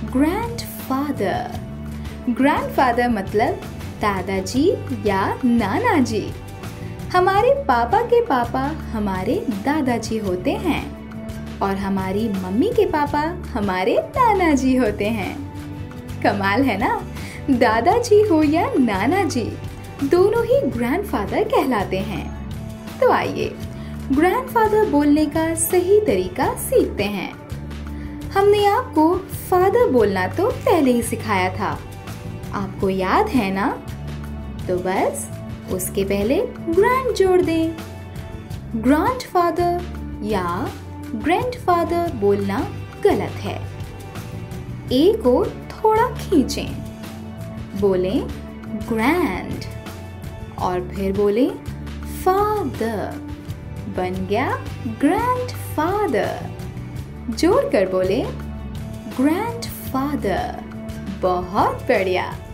Grandfather. Grandfather मतलब दादाजी या नाना जी। हमारे पापा के पापा हमारे दादाजी होते हैं और हमारी मम्मी के पापा हमारे नाना जी होते हैं। कमाल है ना? दादाजी हो या नाना जी, दोनों ही ग्रैंडफादर कहलाते हैं। तो आइए ग्रैंडफादर बोलने का सही तरीका सीखते हैं। हमने आपको फादर बोलना तो पहले ही सिखाया था, आपको याद है ना? तो बस उसके पहले ग्रैंड जोड़ दें। ग्रैंडफादर या ग्रैंडफादर बोलना गलत है। ए को थोड़ा खींचें, बोलें ग्रैंड और फिर बोलें फादर। बन गया ग्रैंडफादर। जोड़कर बोले ग्रैंडफादर। बहुत बढ़िया।